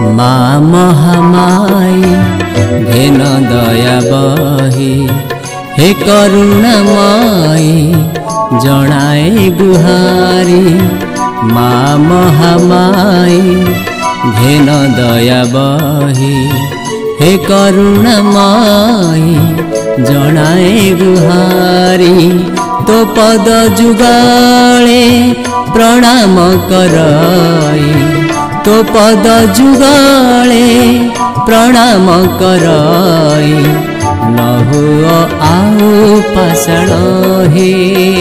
मा महामाई घेन दया बही हे करुणामयी जनाए गुहारी मा महामाई घेन दया बही हे करुणामयी जनाए गुहारी तो पद जुगाले प्रणाम करई तो पद जुगाले प्रणाम करई न हुआ आओ पाषाण हे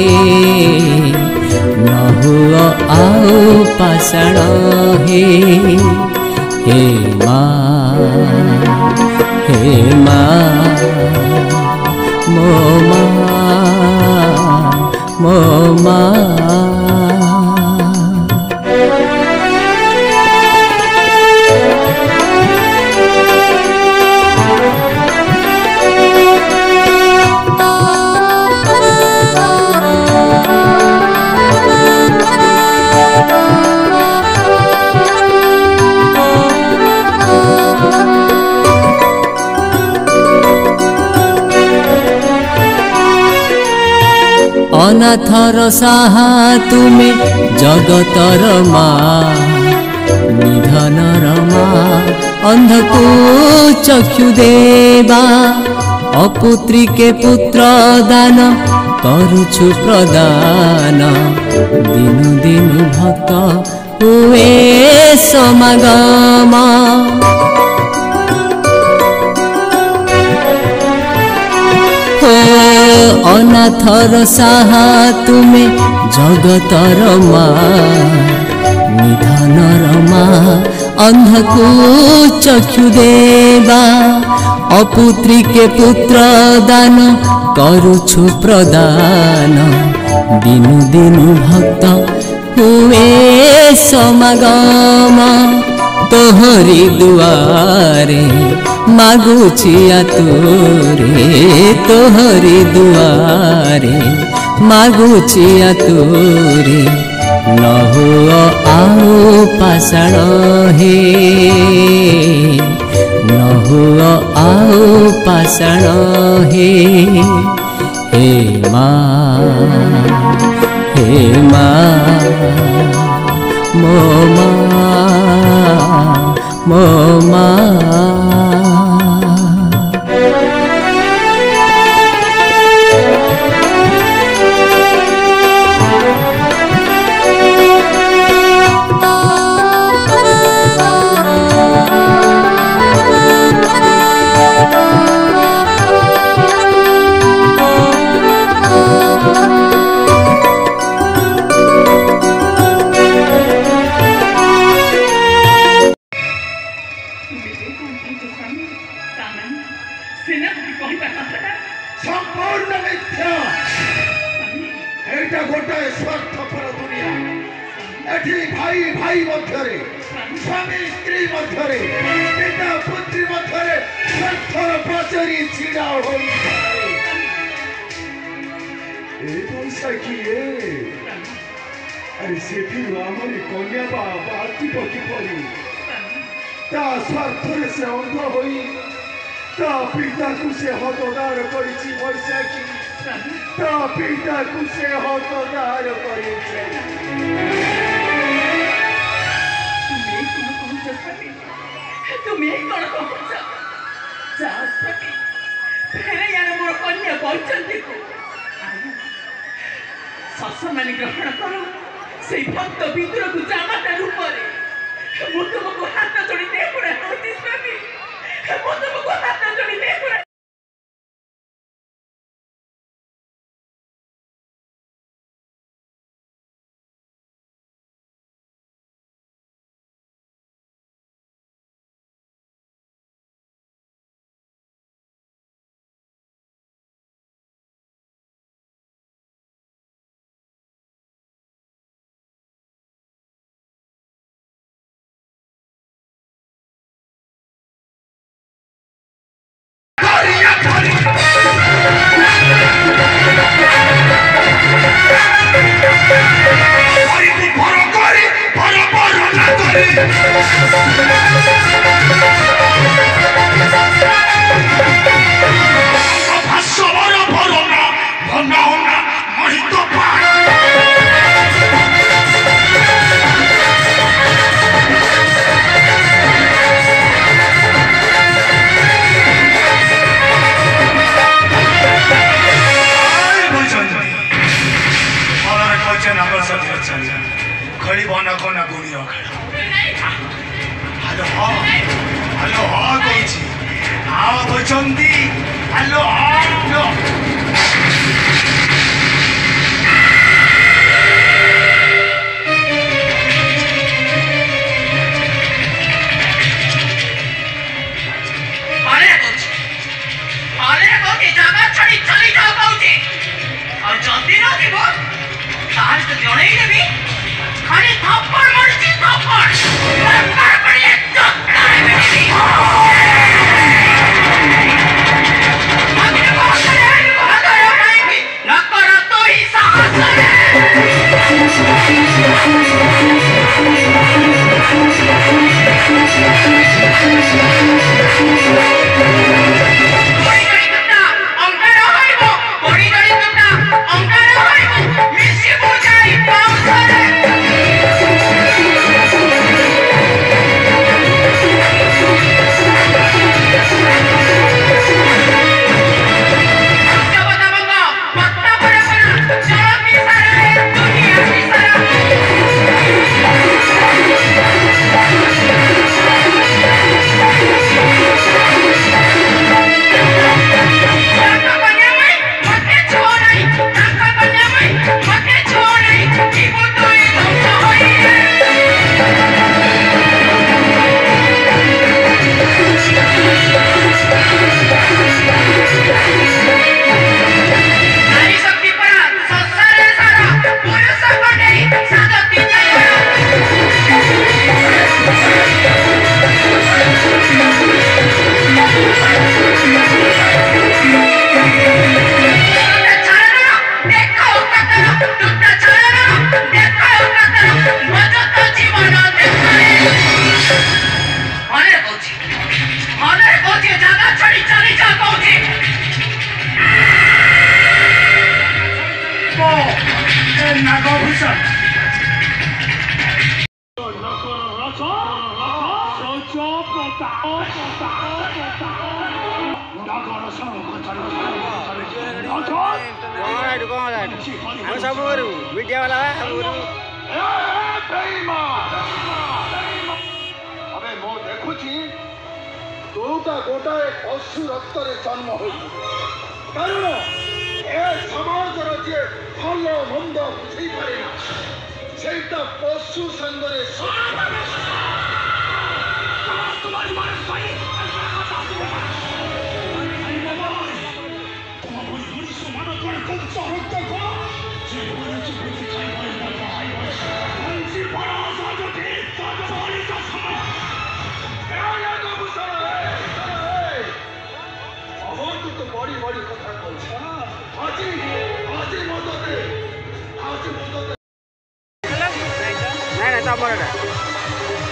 न हुआ आओ पाषाण हे माँ मो माँ अनाथर साहा तुमे जगतर माँ निधनर माँ अंधको चक्षु देवा अपुत्री के पुत्र दान करुछु प्रदान दिनु दिनु भक्त हुए समागम अनाथर साहा तुमे जगतर माँ निधनर माँ अंधको चक्षु देवा अपुत्री के पुत्र दान करुछु प्रदान दिनु दिनु भक्त हुए समागम तोहरी दुआरे मागुछि आतुरे तोहरी दुआरे मागुछि आतुरे न हुआ आओ पाषाण हे न हुआ आओ पाषाण हे माँ मो माँ संपूर्ण मिथ्या एटा गोटे स्वार्थपर दुनिया एठी भाई भाई मध्यरे स्वामी स्त्री मध्यरे पिता पुत्री मध्यरे स्वार्थर प्रचरी छिड़ा होई ए बैसाखी अरे सेठी हमारी कन्या बाती पति पड़ी ता स्वार्थरे से अंध होई ता पिता को से हतदार करिछि बैसाखी ता पिता को से हतदार करिछि तुम्हें कौन कहछ जास्पति फेरे यार मोर कन्या बचंती को ससमान ग्रहण करो से भक्त विद्रोह को जामाता रूप रे मु तुमको हाथ जोड़ी दे पड़े होती स्वामी मु तुमको हाथ जोड़ी दे पड़े Para खड़ी बना कोना गुणी हेलो हेलो कौची हाँ बचंदी हेलो हेलो खाली थप्पड़ मारती थप्पड़ लड़का बड़ी चक्कर है मेरी अगले बार करेंगे न करो तो ही साहस है बड़ी बड़ी कट्टा अंगारा होइबो बड़ी बड़ी कट्टा अंगारा होइबो मिसी बुझाई पाउस करे मीडिया वाला है अबे मो देखुची तोटा गोटाए पशु रक्तरे जन्म होई कारण ए समाजर जे भल मंद बुझी पारे ना सेटा पशु संगरे तुम्हारी मारे सही बड़ी बड़ी कथा आज मदते नहीं नहीं तमर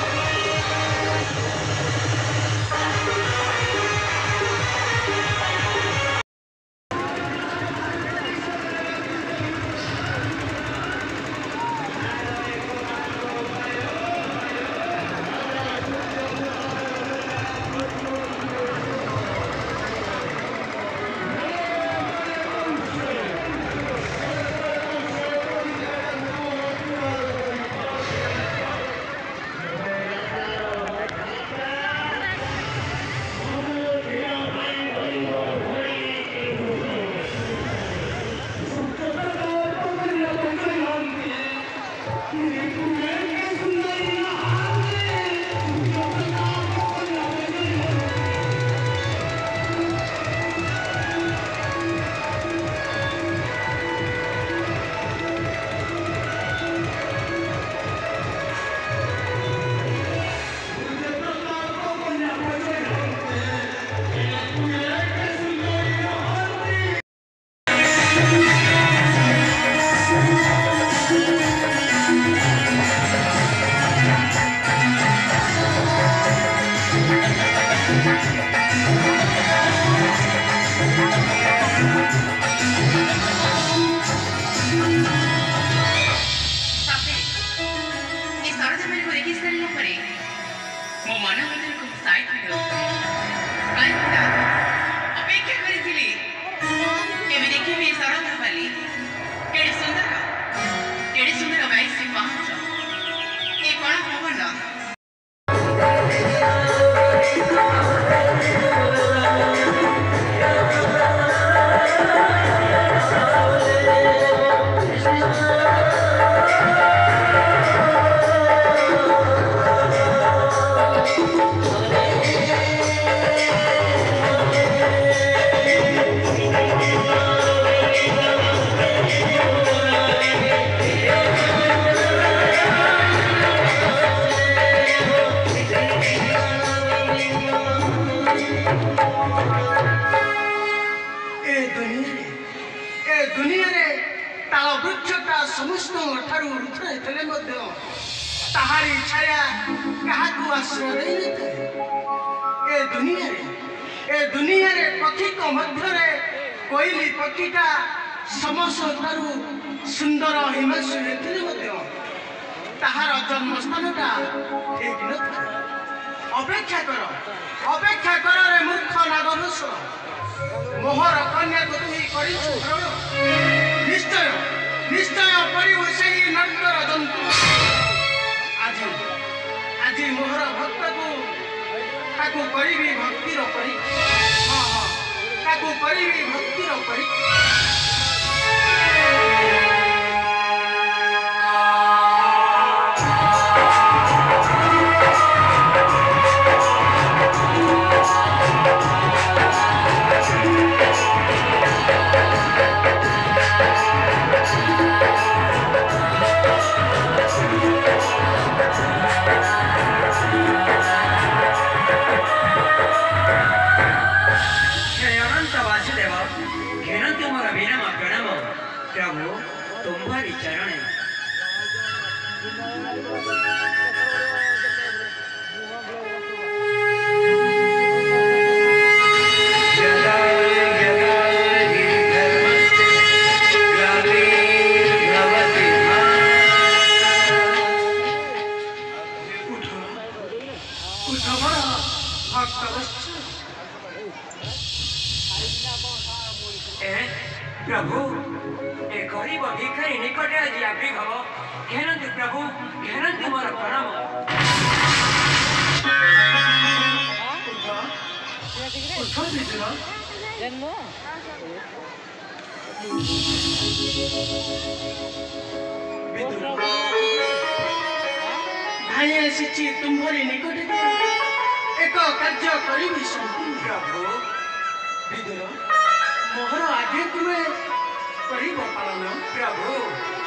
ମୋ ମନ ମଧ୍ୟରେ ଖୁବ୍ ସାଇଟ୍ କାହିଁକି ଅପେକ୍ଷା କରିଥିଲି କେବେ ଦେଖିବି ସରନ୍ଧପାଲି କେଡ଼େ ସୁନ୍ଦର 22 ପାହାଚ ଏ କଣ ଭବନ समस्त ठारू रुद्र ताहारी छाया क्या आश्रय ए दुनिया रे पक्षी मध्य कोईली पक्षीटा समस्त ठारू सुंदर हिमांशु ताहार जन्मस्थानटा ठीक न अपेक्षा कर रे मूर्ख नागभूष मोहर कन्या को तुम निश्चय निश्चय परिवशे नर्तर जंतु आज मोहर भक्त को ताकू करी भक्तिर परी ताकू करी भक्तिर परी प्रभु तुम्हारी चरण प्रभु ए गरीब भिखारी निकटे आज आविर्भ घेनंतु प्रभु घेनंतु मोर प्रणाम भाई आसी तुम्हारी निकटे एक कार्य करी प्रभु विदुर मोहर आगे तुम्हें पालन प्रभु